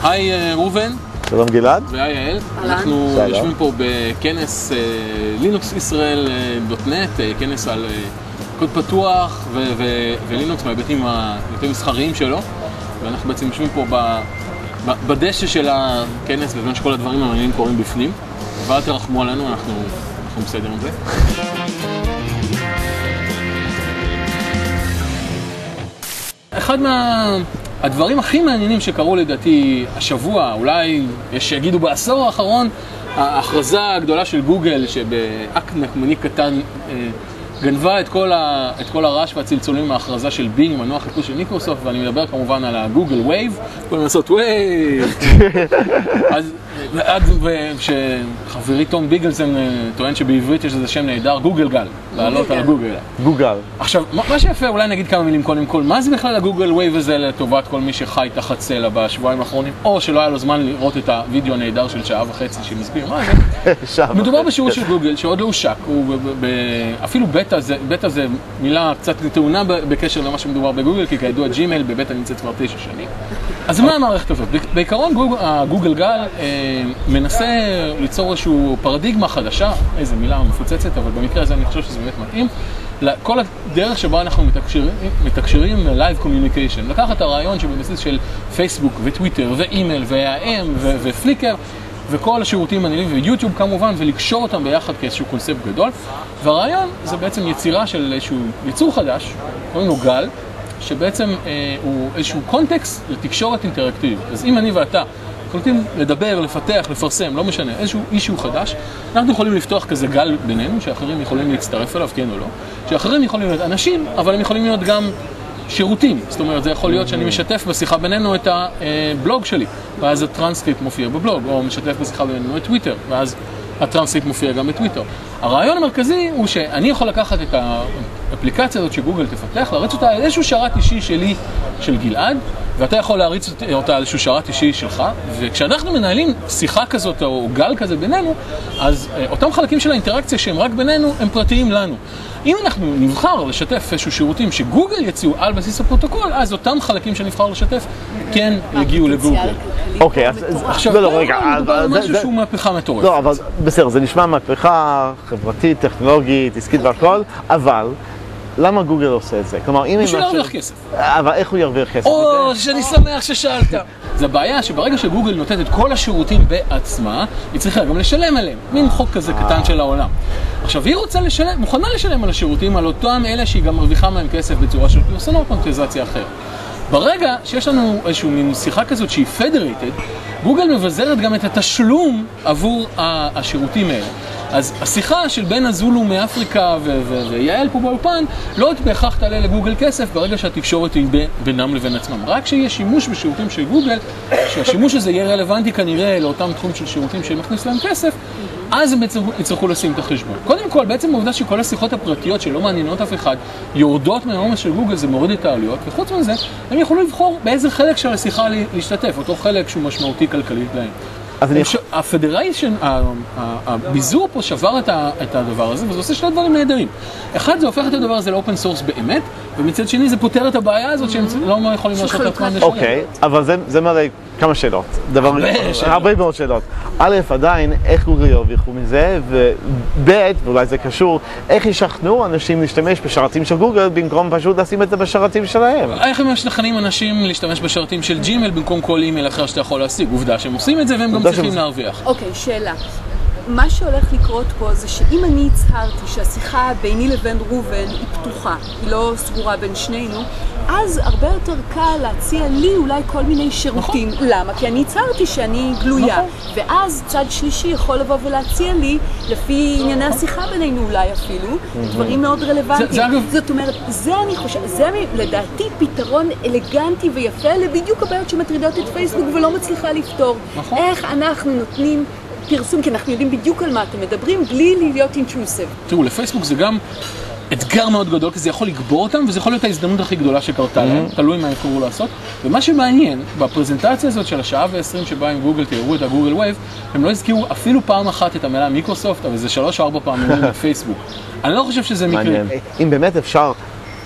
היי ראובן. שלום גלעד. והי יעל. אנחנו יושבים פה בכנס לינוקס ישראל .NET, כנס על קוד פתוח ולינוקס מההיבטים היותר מסחריים שלו. ואנחנו בעצם יושבים פה בדשא של הכנס, בזמן שכל הדברים המעניינים קורים בפנים. ואל תרחמו עלינו, אנחנו בסדר עם זה. אחד הדברים הכי מעניינים שקרו לדעתי השבוע, אולי יש שיגידו בעשור האחרון, ההכרזה הגדולה של גוגל שבאקט נקמני קטן גנבה את כל הרעש והצלצולים מההכרזה של בינג, מנוע חיפוש של מיקרוסופט, ואני מדבר כמובן על הגוגל וייב, יכולים לעשות וייב. אז שחברי תום ביגלסן טוען שבעברית יש איזה שם נהדר, גוגל גל, לעלות על הגוגל. גוגל. עכשיו, מה שיפה, אולי נגיד כמה מילים קודם כל, מה זה בכלל הגוגל וייב הזה לטובת כל מי שחי תחת סלע בשבועיים האחרונים, או שלא היה לו זמן לראות את הוידאו הנהדר של שעה וחצי שמסביר מה זה? מדובר בשירות של גוגל שעוד לא הושק, אפילו בטא זה מילה קצת טעונה בקשר למה שמדובר בגוגל, כי כידוע ג'ימייל בבטא נמצאת כבר 9 שנים. אז מה המערכת הזאת? בעיקרון הגוגל גל מנסה ליצור איזושהי פרדיגמה חדשה, איזו מילה מפוצצת, אבל במקרה הזה אני חושב שזה באמת מתאים, לכל הדרך שבה אנחנו מתקשרים לייב קומיוניקיישן. לקחת הרעיון שבבסיס של פייסבוק וטוויטר ואימייל והאם ופליקר וכל השירותים הנלווים ויוטיוב כמובן, ולקשור אותם ביחד כאיזשהו קונספט גדול. והרעיון זה בעצם יצירה של איזשהו יצור חדש, קוראים לו גל, שבעצם הוא איזשהו קונטקסט לתקשורת אינטראקטיבית. אז אם אני ואתה יכולים לדבר, לפתח, לפרסם, לא משנה, איזשהו אישיו חדש, אנחנו יכולים לפתוח כזה גל בינינו, שאחרים יכולים להצטרף אליו, כן או לא, שאחרים יכולים להיות אנשים, אבל הם יכולים להיות גם שירותים. זאת אומרת, זה יכול להיות שאני משתף בשיחה בינינו את הבלוג שלי, ואז הטרנסקריפט מופיע בבלוג, או משתף בשיחה בינינו את טוויטר, ואז הטרנסקריפט מופיע גם בטוויטר. הרעיון המרכזי הוא שאני יכול לקחת את האפליקציה הזאת שגוגל תפתח, להריץ אותה על איזשהו שרת אישי שלי, של גלעד, ואתה יכול להריץ אותה על איזשהו שרת אישי שלך, וכשאנחנו מנהלים שיחה כזאת או גל כזה בינינו, אז אותם חלקים של האינטראקציה שהם רק בינינו, הם פרטיים לנו. אם אנחנו נבחר לשתף איזשהו שירותים שגוגל יציעו על בסיס הפרוטוקול, אז אותם חלקים שנבחר לשתף כן יגיעו לגוגל. אוקיי, אז עכשיו, מדובר על משהו שהוא מהפכה מטורפת. לא, אבל בסדר, זה נשמע מהפכה חברתית, טכנולוגית, עסקית והכל, אבל למה גוגל עושה את זה? כלומר, אם... בשביל להרוויח כסף. אבל איך הוא ירוויח כסף? או, שאני שמח ששאלת. זה הבעיה שברגע שגוגל נותנת את כל השירותים בעצמה, היא צריכה גם לשלם עליהם. מין חוק כזה קטן של העולם. עכשיו, היא רוצה לשלם, מוכנה לשלם על השירותים, על אותם אלה שהיא גם מרוויחה מהם כסף בצורה של פרסונות, מונטיזציה אחרת. ברגע שיש לנו איזושהי מין שיחה כזאת שהיא פדרייטד, גוגל מבזרת גם את התשלום עבור השירותים האלה. אז השיחה של בן הזולו מאפריקה ויעל פה באולפן לא בהכרח תעלה לגוגל כסף ברגע שהתקשורת היא בינם לבין עצמם. רק שיהיה שימוש בשירותים של גוגל, שהשימוש הזה יהיה רלוונטי כנראה לאותם תחום של שירותים שמכניס להם כסף, אז הם בעצם יצטרכו לשים את החשבון. קודם כל, בעצם העובדה שכל השיחות הפרטיות שלא מעניינות אף אחד יורדות מהעומס של גוגל, זה מוריד את העלויות, וחוץ מזה, הם יכולים לבחור באיזה חלק של השיחה להשתתף, אותו חלק שהוא משמעותי כלכלית להם. הפדריישן, הביזור פה שבר את הדבר הזה, וזה עושה שני דברים נהדרים. אחד, זה הופך את הדבר הזה לאופן סורס באמת, ומצד שני זה פותר את הבעיה הזאת שהם לא יכולים לעשות את עצמם לשלם. אוקיי, אבל זה מראה כמה שאלות. הרבה מאוד שאלות. א', עדיין, איך גוגל ירוויחו מזה, וב', ואולי זה קשור, איך ישכנעו אנשים להשתמש בשרתים של גוגל במקום פשוט לשים את זה בשרתים שלהם? איך הם משכנעים אנשים להשתמש בשרתים של ג'ימייל במקום כל אימייל אחר שאתה יכול להשיג? עובדה שהם עושים את זה והם גם צריכים להרוויח. אוקיי, שאלה. מה שהולך לקרות פה זה שאם אני הצהרתי שהשיחה ביני לבין ראובן היא פתוחה, היא לא סגורה בין שנינו, אז הרבה יותר קל להציע לי אולי כל מיני שירותים. נכון. למה? כי אני הצהרתי שאני גלויה. נכון. ואז צד שלישי יכול לבוא ולהציע לי, לפי ענייני השיחה בינינו אולי אפילו, דברים מאוד רלוונטיים. זאת אומרת, זה אני חושב, זה לדעתי פתרון אלגנטי ויפה לבדיוק הבעיות שמטרידות את פייסבוק ולא מצליחה לפתור. נכון. איך אנחנו נותנים פרסום, כי אנחנו יודעים בדיוק על מה אתם מדברים, בלי להיות אינטרוסיב. תראו, לפייסבוק זה גם אתגר מאוד גדול, כי זה יכול לגבור אותם, וזה יכול להיות ההזדמנות הכי גדולה שקרתה להם, תלוי מה יכולו לעשות. ומה שמעניין, בפרזנטציה הזאת של השעה ו-20 שבה עם גוגל תראו את הגוגל וייב, הם לא הזכירו אפילו פעם אחת את המילה מיקרוסופט, אבל זה 3 או 4 פעמים בפייסבוק. אני לא חושב שזה מקרה. אם באמת אפשר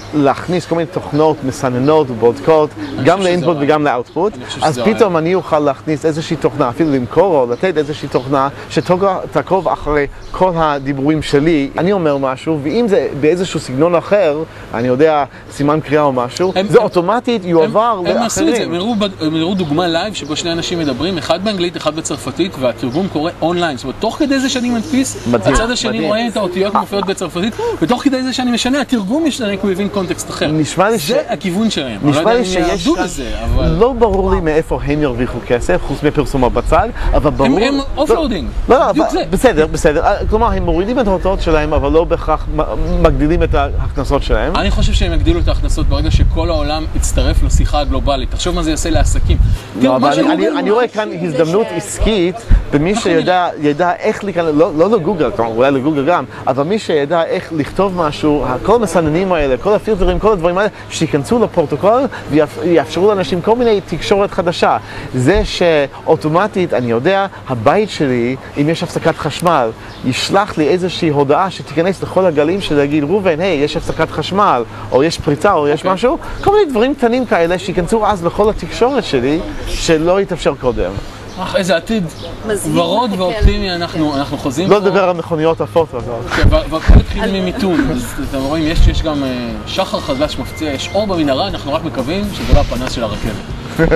להכניס כל מיני תוכנות מסננות ובודקות, גם לאינפוט וגם לאוטפוט, אז פתאום אני אוכל להכניס איזושהי תוכנה, אפילו למכור או לתת איזושהי תוכנה שתעקוב אחרי כל הדיבורים שלי. אני אומר משהו, ואם זה באיזשהו סגנון אחר, אני יודע, סימן קריאה או משהו, זה אוטומטית יועבר לאחרים. הם עשו את זה, הם הראו דוגמה לייב שבו שני אנשים מדברים, אחד באנגלית, אחד בצרפתית, והתרגום קורה אונליין. זאת אומרת, תוך כדי זה שאני מדפיס, הצד השני רואה את האותיות מופיעות בצרפתית, ותוך כדי זה שאני משנה, התרגום משתנה, כי הוא הבין קונטקסט אחר. זה הכיוון שלהם. נשמע לי שיש לא ברור לי מאיפה הם ירוויחו כסף, חוץ מפרסומה בצד, אבל ברור... הם אופלואודינג. בסדר. כלומר, הם מורידים את ההוצאות שלהם, אבל לא בהכרח מגדילים את ההכנסות שלהם. אני חושב שהם יגדילו את ההכנסות ברגע שכל העולם יצטרף לשיחה הגלובלית. תחשוב מה זה יעשה לעסקים. אני רואה כאן הזדמנות עסקית במי שידע איך להיכנס, לא לגוגל, אולי לגוגל גם, אבל מי שידע איך לכתוב משהו, כל המסננים האלה, כל הפילטרים, כל הדברים האלה, שיכנסו לפרוטוקול ויאפשרו לאנשים כל מיני תקשורת חדשה. זה שאוטומטית, אני יודע, הבית שלי, אם יש הפסקת חשמל, ישלח לי איזושהי הודעה שתיכנס לכל הגלים שלהגיד, רובן, היי, יש הפסקת חשמל, או יש פריצה, או יש משהו, כל מיני דברים קטנים כאלה שיכנסו אז לכל התקשורת שלי, שלא יתאפשר קודם. איזה עתיד ורוד ואופטימי אנחנו חוזים. לא לדבר על מכוניות עפות. והכל התחיל ממיתון, אז אתם רואים, יש גם שחר חדש מפציע, יש אור במנהרה, אנחנו רק מקווים שזה לא הפנס של הרכבת.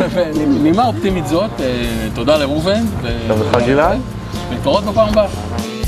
נימה אופטימית זאת, תודה לראובן. תודה לך גלעד. ונתראות בפעם הבאה.